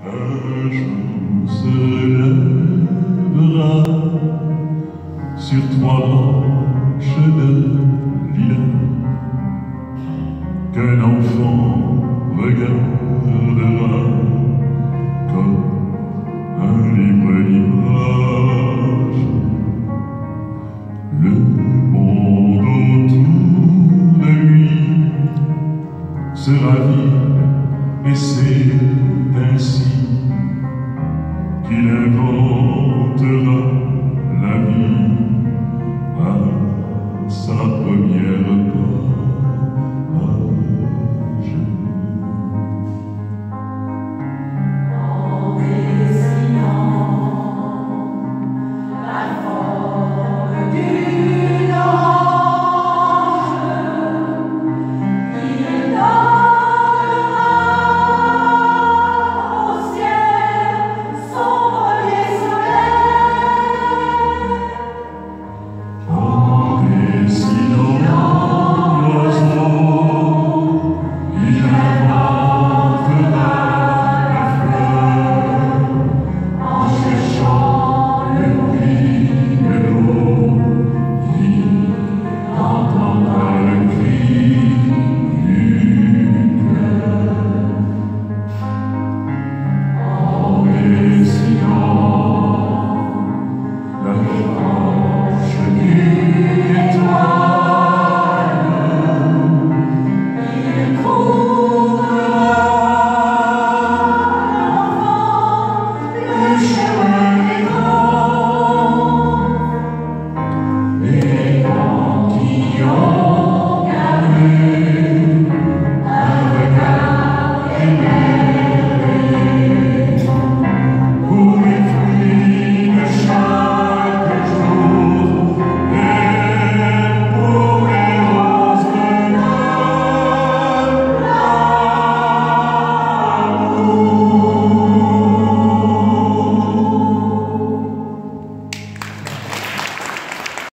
Un jour se lèvera sur trois branches de lilas qu'un enfant regardera comme un livre d'images. Le monde autour de lui sera vide et c'est ainsi qu'il invente